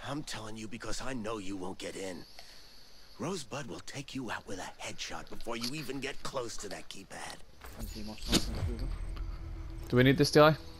I'm telling you because I know you won't get in. Rosebud will take you out with a headshot before you even get close to that keypad. Do we need this, Di?